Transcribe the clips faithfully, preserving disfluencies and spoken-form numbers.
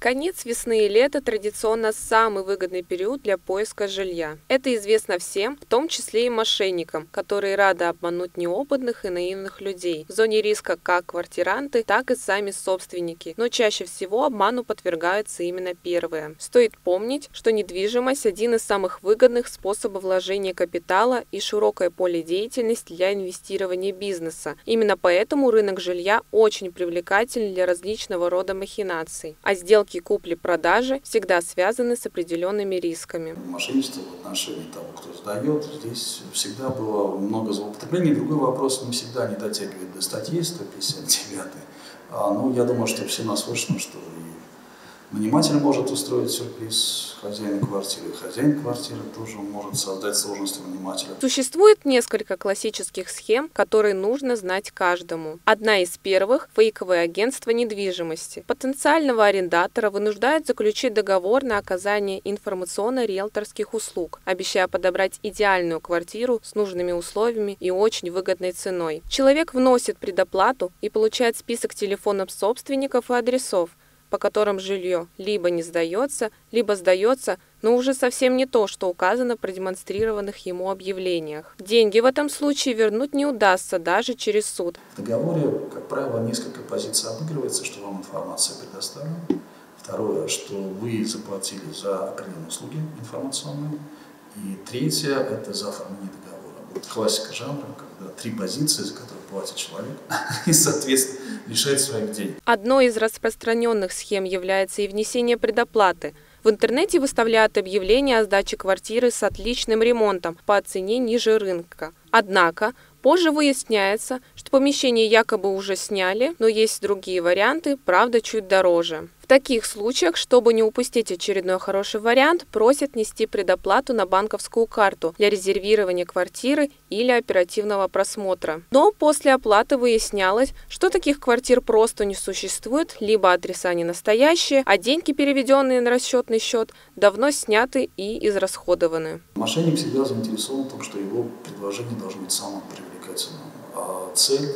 Конец весны и лета традиционно самый выгодный период для поиска жилья. Это известно всем, в том числе и мошенникам, которые рады обмануть неопытных и наивных людей. В зоне риска как квартиранты, так и сами собственники. Но чаще всего обману подвергаются именно первые. Стоит помнить, что недвижимость – один из самых выгодных способов вложения капитала и широкое поле деятельности для инвестирования бизнеса. Именно поэтому рынок жилья очень привлекателен для различного рода махинаций. А сделки купли-продажи всегда связаны с определенными рисками. Мошенничество в отношении того, кто сдает, здесь всегда было много злоупотреблений. Другой вопрос, не всегда не дотягивает до статьи сто пятьдесят девятой. А, ну, я думаю, что все наслышаны, что и наниматель может устроить сюрприз хозяину квартиры, хозяин квартиры тоже может создать сложности нанимателя. Существует несколько классических схем, которые нужно знать каждому. Одна из первых – фейковое агентство недвижимости. Потенциального арендатора вынуждают заключить договор на оказание информационно-риэлторских услуг, обещая подобрать идеальную квартиру с нужными условиями и очень выгодной ценой. Человек вносит предоплату и получает список телефонов собственников и адресов, по которым жилье либо не сдается, либо сдается, но уже совсем не то, что указано в продемонстрированных ему объявлениях. Деньги в этом случае вернуть не удастся даже через суд. В договоре, как правило, несколько позиций обыгрывается, что вам информация предоставлена. Второе, что вы заплатили за определенные услуги информационные. И третье, это за оформление договора. Вот классика жанра, когда три позиции, за которые платит человек, и, соответственно, лишает своих денег. Одной из распространенных схем является и внесение предоплаты. В интернете выставляют объявления о сдаче квартиры с отличным ремонтом по цене ниже рынка. Однако позже выясняется, что помещение якобы уже сняли, но есть другие варианты, правда, чуть дороже. В таких случаях, чтобы не упустить очередной хороший вариант, просят внести предоплату на банковскую карту для резервирования квартиры или оперативного просмотра. Но после оплаты выяснялось, что таких квартир просто не существует, либо адреса не настоящие, а деньги, переведенные на расчетный счет, давно сняты и израсходованы. Мошенник всегда заинтересован в том, что его предложение должно быть самым привлекательным. А цель,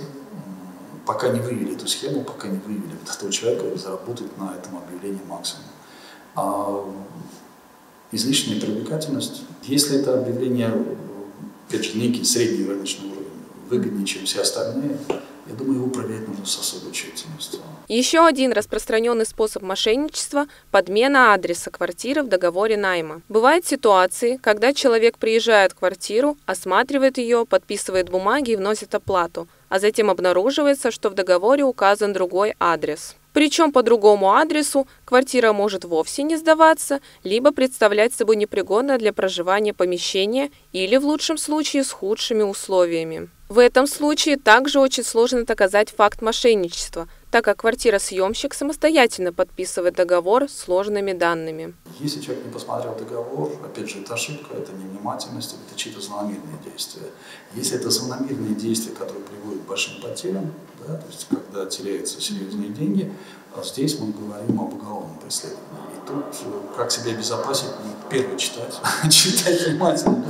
пока не вывели эту схему, пока не вывели вот этого человека, заработать на этом объявлении максимум. А излишняя привлекательность, если это объявление, опять же, некий средний рыночный уровень, выгоднее, чем все остальные, я думаю, его проверять нужно с особой тщательностью. Еще один распространенный способ мошенничества – подмена адреса квартиры в договоре найма. Бывают ситуации, когда человек приезжает в квартиру, осматривает ее, подписывает бумаги и вносит оплату, а затем обнаруживается, что в договоре указан другой адрес. Причем по другому адресу квартира может вовсе не сдаваться, либо представлять собой непригодное для проживания помещение или, в лучшем случае, с худшими условиями. В этом случае также очень сложно доказать факт мошенничества, так как квартиросъемщик самостоятельно подписывает договор с сложными данными. Если человек не посмотрел договор, опять же, это ошибка, это невнимательность, это чьи-то злонамеренные действия. Если это злонамеренные действия, которые приводят к большим потерям, да, то есть когда теряются серьезные деньги, здесь мы говорим об уголовном преследовании. И тут как себя обезопасить, ну, первое читать, читать внимательно,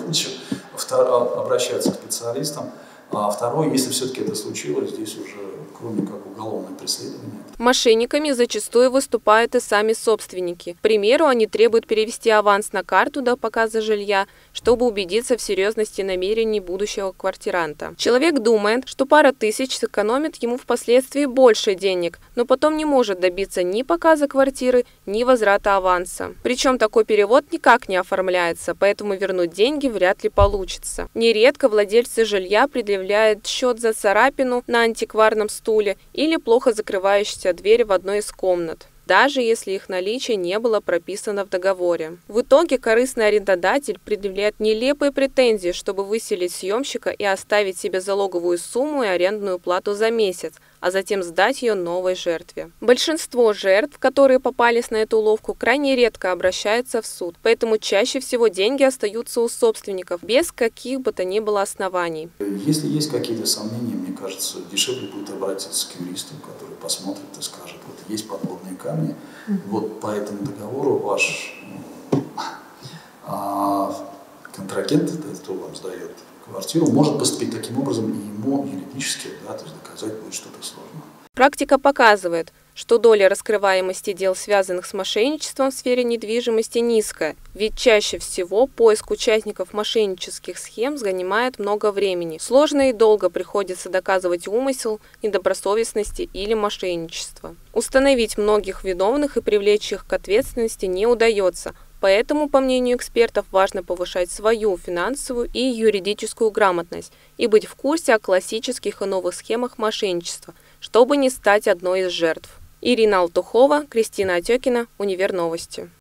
обращаться к специалистам. А второе, если все-таки это случилось, здесь уже кроме как уголовное преследование. Мошенниками зачастую выступают и сами собственники. К примеру, они требуют перевести аванс на карту до показа жилья, чтобы убедиться в серьезности намерений будущего квартиранта. Человек думает, что пара тысяч сэкономит ему впоследствии больше денег, но потом не может добиться ни показа квартиры, ни возврата аванса. Причем такой перевод никак не оформляется, поэтому вернуть деньги вряд ли получится. Нередко владельцы жилья предъявляют счет за царапину на антикварном стуле или плохо закрывающаяся дверь в одной из комнат, даже если их наличие не было прописано в договоре. В итоге корыстный арендодатель предъявляет нелепые претензии, чтобы выселить съемщика и оставить себе залоговую сумму и арендную плату за месяц, а затем сдать ее новой жертве. Большинство жертв, которые попались на эту уловку, крайне редко обращаются в суд, поэтому чаще всего деньги остаются у собственников, без каких бы то ни было оснований. Если есть какие-то сомнения, мне кажется, дешевле будет обратиться к юристу, который посмотрит и скажет, вот есть подводные камни, mm-hmm. вот по этому договору ваш а, контрагент, кто вам сдает квартиру, может поступить таким образом, и ему юридически, да, то есть доказать будет что-то сложное. Практика показывает, что доля раскрываемости дел, связанных с мошенничеством в сфере недвижимости, низкая, ведь чаще всего поиск участников мошеннических схем занимает много времени. Сложно и долго приходится доказывать умысел, недобросовестности или мошенничество. Установить многих виновных и привлечь их к ответственности не удается. Поэтому, по мнению экспертов, важно повышать свою финансовую и юридическую грамотность и быть в курсе о классических и новых схемах мошенничества, чтобы не стать одной из жертв. Ирина Алтухова, Кристина Отекина, Универ Новости.